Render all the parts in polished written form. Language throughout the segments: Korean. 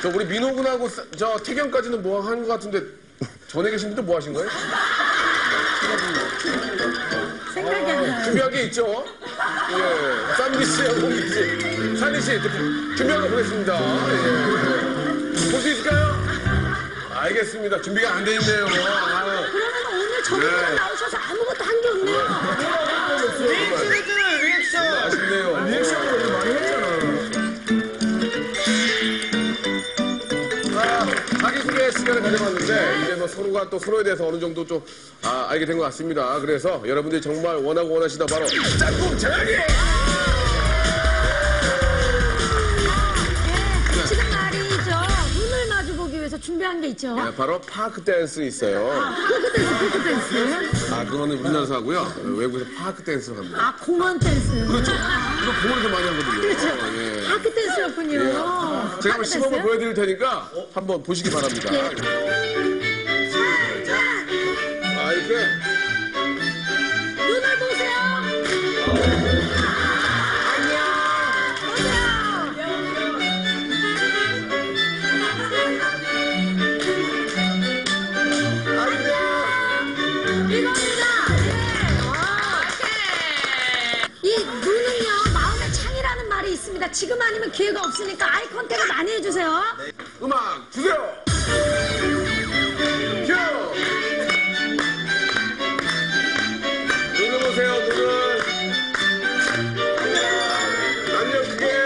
저 우리 민호 군하고 저 태경까지는 뭐 한 것 같은데 전에 계신 분들 뭐 하신 거예요? 생각이 안 나요. 준비한 게 있죠? 예. 쌈디 씨하고 홍기 씨, 산희 씨 준비한 거 보겠습니다. 예. 볼 수 있을까요? 알겠습니다. 준비가 안 돼 있네요. 그러면 오늘 저녁에 나오셔서 아무것도 한 게 없네요. 리액션 했잖아요, 리액션. 아쉽네요. 리액션을 많이 했잖아. 자기소개 시간을 가져봤는데 이제 뭐 서로가 또 서로에 대해서 어느 정도 좀 알게 된 것 같습니다. 그래서 여러분들이 정말 원하고 원하시다 바로 짝꿍 전화기! 지금 말이죠. 눈을 마주보기 위해서 준비한 게 있죠. 네, 바로 파크 댄스 있어요. 피크 댄스. 그거는 우리나라에서 하고요. 외국에서 파크 댄스를 합니다. 공원 댄스. 그렇죠. 이거 공원에서 많이 하거든요. 그렇죠. 예. 파크 댄스였군요. 제가 한번 시범을 보여드릴 테니까 한번 보시기 바랍니다. 이렇게. 눈을 보세요. 지금 아니면 기회가 없으니까 아이 컨택을 많이 해주세요. 음악 주세요. 큐. 눈을 보세요. 눈을. 안녕 크게.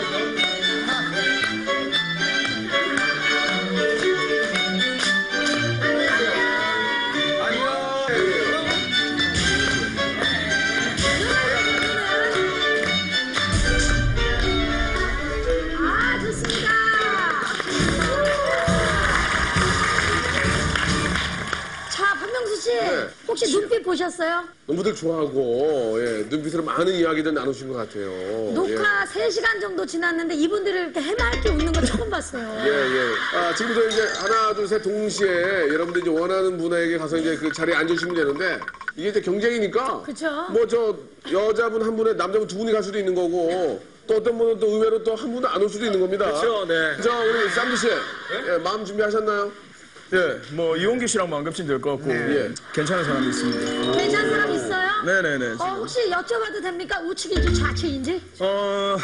혹시 눈빛 보셨어요? 너무들 좋아하고 눈빛으로 많은 이야기들 나누신 것 같아요. 녹화 3시간 정도 지났는데 이분들을 이렇게 해맑게 웃는 거 처음 봤어요. 지금부터 이제 하나, 둘, 셋 동시에 여러분들이 이제 원하는 분에게 가서 이제 그 자리에 앉으시면 되는데 이게 이제 경쟁이니까. 그쵸. 뭐 저 여자분 한 분에 남자분 두 분이 갈 수도 있는 거고 또 어떤 분은 또 의외로 또 한 분은 안 올 수도 있는 겁니다. 그렇죠, 네. 자, 우리 쌈디 씨. 마음 준비하셨나요? 예, 뭐 이용기 씨랑 뭐 안 겹치면 될 것 같고 괜찮은 사람이 있습니다. 괜찮은 사람 있어요? 네네네. 혹시 여쭤봐도 됩니까? 우측인지 좌측인지? 야,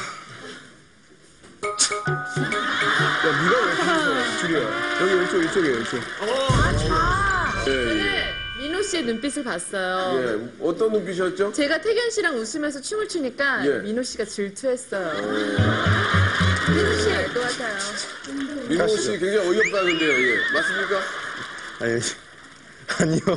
네가 왜 줄이야? 여기 이쪽이에요, 이쪽. 좌. 민호 씨의 눈빛을 봤어요. 어떤 눈빛이었죠? 제가 태견 씨랑 웃으면서 춤을 추니까 민호 씨가 질투했어요. 민호 씨 알 것 같아요. 민호 씨 굉장히 어이없다는데요. 맞습니까? 아니요.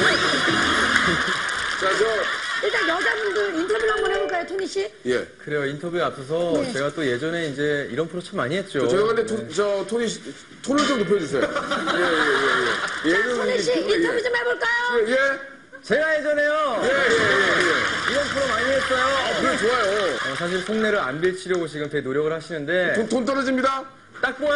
자, 일단 여자분들 인터뷰를 한번 해볼까요, 토니 씨? 그래요. 인터뷰에 앞서서 제가 또 예전에 이제 이런 프로 참 많이 했죠. 조용한데 토니 씨 톤을 좀 높여주세요. 토니 씨 인터뷰 좀 해볼까요? 제가 예전에요. 이런 프로 많이 했어요. 그래 좋아요. 사실 속내를 안 비치려고 지금 되게 노력을 하시는데 돈 떨어집니다. 딱 보여요.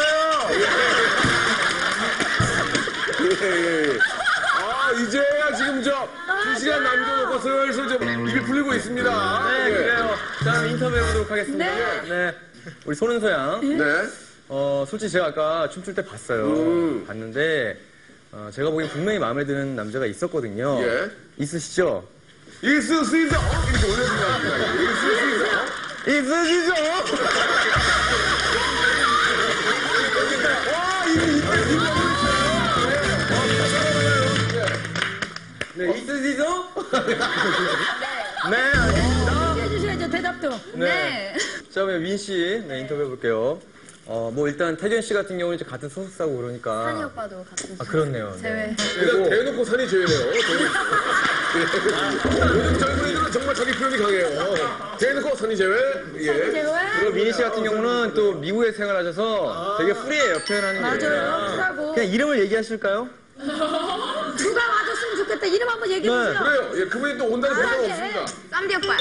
이제야 지금 2시간 남겨놓고 슬슬 좀 입이 풀리고 있습니다. 네, 그래요. 자, 그럼 인터뷰 해보도록 하겠습니다. 네. 우리 손은서 양. 솔직히 제가 아까 춤출 때 봤어요. 봤는데, 제가 보기엔 분명히 마음에 드는 남자가 있었거든요. 있으시죠? 있으시죠? 이렇게 올려주면 됩니다. 있으시죠? 네, 있으시죠? 네, 알겠습니다. 해주셔야죠, 대답도. 네. 자, 그럼 윈 씨, 인터뷰 해볼게요. 뭐 일단 태견 씨 같은 경우는 이제 같은 소속사고 그러니까. 산이 오빠도 같은 그렇네요. 제외. 일단 대놓고 산이 제외네요. 요즘 젊은 애들은 정말 자기 표현이 강해요. 대놓고 산이 제외. 그리고 미니 씨 같은 경우는 또 미국에 생활하셔서 되게 프리해요, 표현하는 게. 맞아요, 프라고. 그냥 이름을 얘기하실까요? 누가 와줬으면 좋겠다. 이름 한번 얘기해주세요. 그래요. 그분이 또 온다는 보장 없습니다. 쌈디 오빠요.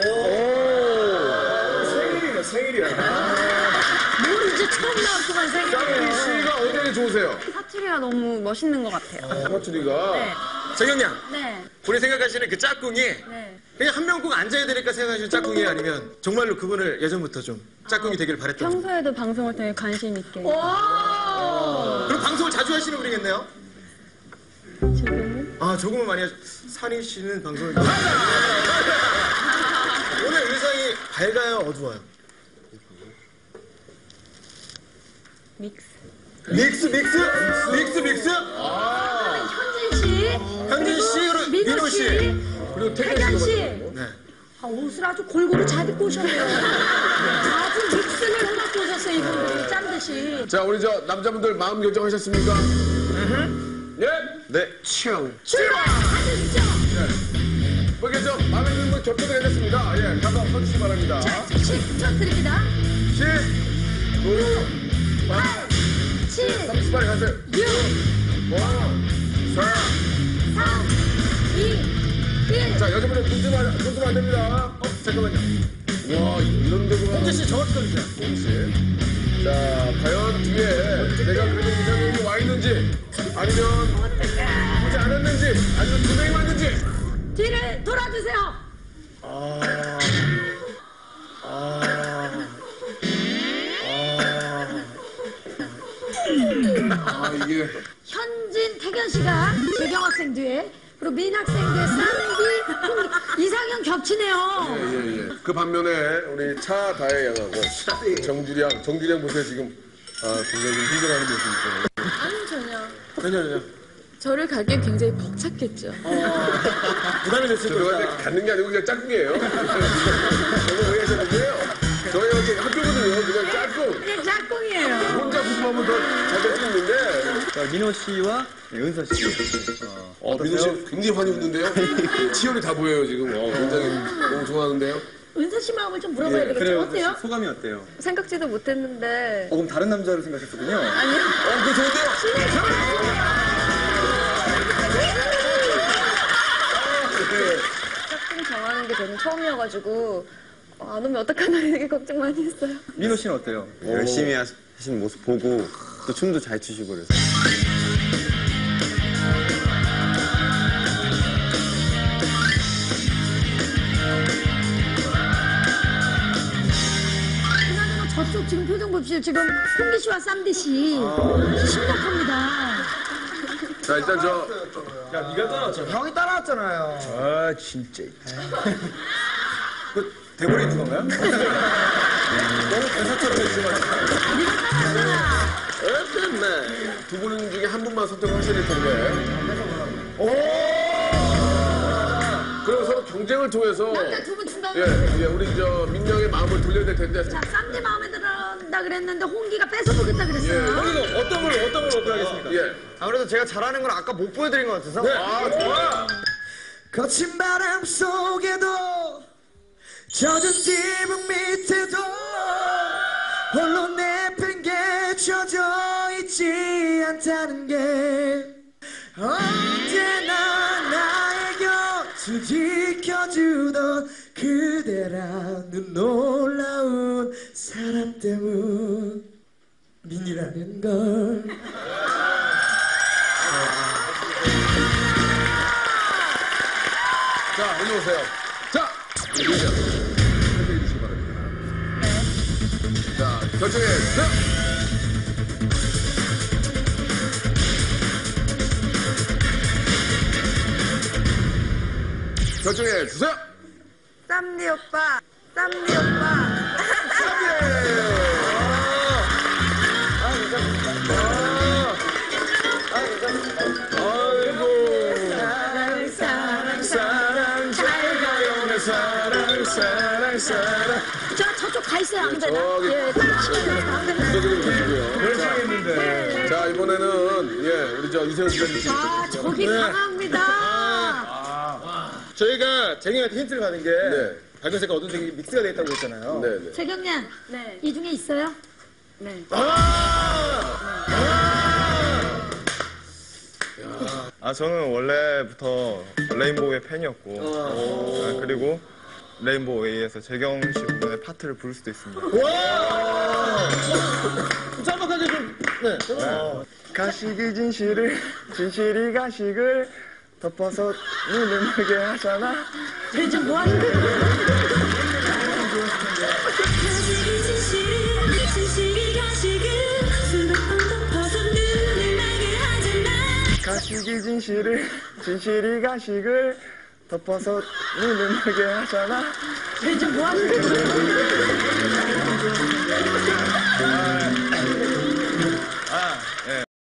생일이야. 모르지, 처음 나왔구만, 쌈디 생각해요. 씨가 어디에 좋으세요? 사투리가 너무 멋있는 것 같아요. 사투리가. 정영양, 네. 우리 생각하시는 그 짝꿍이 네. 그냥 한 명 꼭 앉아야 되니까 생각하시는 짝꿍이 아니면 정말로 그분을 예전부터 좀 짝꿍이 되길 바랬던. 평소에도 방송을 통해 관심 있게. 그럼 방송을 자주 하시는 분이겠네요? 지금은? 아, 조금은 많이 하죠. 산희 씨는 방송을. 오늘 의상이 밝아요, 어두워요? 믹스. 믹스. 현진 씨. 현진 씨, 그리고 민호 씨. 그리고 태견 씨. 네. 아, 옷을 아주 골고루 잘 입고 오셨네요. 아주 믹스를 해놓고 오셨어요, 이분들이. 짠 듯이. 자, 우리 저 남자분들 마음 결정하셨습니까? 예? 네. 출발! 하시죠. 뭐 이렇게 좀 마음에 드는 분 결정이 되셨습니다. 예, 가서 서주시기 바랍니다. 자, 10초 드립니다. 10, 9, 8, 7, 30, 빨리 가세요. 6, 5, 4. 3, 2, 1. 자, 여자분들 눈좀 안 됩니다. 잠깐만요. 와, 이런 데구나. 현진 씨 정확히 써주세요. 씨. 자, 과연 뒤에 내가 그래도 이상형이 와 있는지, 아니면 보지 않았는지, 아니면 두 명이 왔는지. 뒤를 돌아주세요. 아, 이게. 현진, 태견 씨가 재경 학생 뒤에, 그리고 민 학생 뒤에 쌍기, 홍기. 이상형 겹치네요. 예. 그 반면에 우리 차다혜 양하고 정주량 보세요, 지금. 굉장히 좀 힘들어하는 모습이죠. 아니, 전혀. 저를 가기엔 굉장히 벅찼겠죠. 부담이 됐을 저희가 거다. 이제 갖는 게 아니고 그냥 짝꿍이에요. 저거 왜 하셨는데요? 저희 학교거든요. 그냥 짝꿍. 그냥 짝꿍이에요. 혼자 구분하면 더 잘 될 수 있는데. 자, 민호 씨와 은서 씨. 민호 씨 굉장히 많이 웃는데요? 치열이 다 보여요, 지금. 굉장히 너무 좋아하는데요? 은서 씨 마음을 좀 물어봐야 되겠죠. 그래요. 어때요? 소감이 어때요? 생각지도 못했는데. 그럼 다른 남자로 생각했거든요. 아니요. 그거 좋은데요? 짝꿍 정하는 게 저는 처음이어가지고 안 오면 어떡하나 되게 걱정 많이 했어요. 민호 씨는 어때요? 열심히 하시는 모습 보고 또 춤도 잘 추시고 그래서 그나저나 저쪽 지금 표정 봅시다. 지금 홍기 씨와 쌈디 씨 심각합니다. 자, 일단 야, 네가 따라왔잖아. 형이 따라왔잖아요. 아, 진짜. 그 대본에 있는 건가요? 너무 대사처럼 해주셔가지고. 두 분 중에 한 분만 선택을 하셔야 될 텐데. 그럼 서로 경쟁을 통해서. 남자 두 분 중간에. 예, 우리 민영의 마음을 돌려야 될 텐데. 자, 쌈디 마음에 든다 그랬는데 홍기가 뺏어보겠다 그랬어요. 여기서 어떤 걸 어필하겠습니까? 예. 아무래도 제가 잘하는 걸 아까 못 보여드린 것 같아서. 네. 아, 좋아! 거친 바람 속에도 젖은 지붕 밑에도 홀로 내팽개쳐져 있지 않다는 게 언제나 나의 곁을 지켜주던 그대라는 놀라운 사람 때문이라는 걸. 자, 일로 오세요. 자, 여기 오세요. 선택해 주시기 바랍니다. 자, 결정해 주세요. 결정해 주세요. 쌈디 오빠. 쌈디 오빠. 사랑. 저쪽 가 있어요, 안 되나? 저기. 예, 안 되나? 구독을 보시고요. 자, 이번에는, 우리 이세훈 기자님. 아, 저기 강합니다. 저희가 재경이한테 힌트를 받은 게 네. 밝은 색과 어두운 색이 믹스가 되어 있다고 했잖아요. 네네. 재경양, 네. 이 중에 있어요? 네. 저는 원래부터 레인보우의 팬이었고 그리고 레인보우에이에서 재경 씨 부분의 파트를 부를 수도 있습니다. 짤막하게 좀. 네. 가식이 진실을 진실이 가식을 덮어서 눈을 멀게 하잖아. 쟤 지금 뭐 하는 거야? 가식이 진실이 가식을 수백 번 덮어서 눈을 멀게 하잖아. 가식이 진실이 가식을 덮어서 눈을 멀게 하잖아. 쟤 지금 뭐 하는 거야?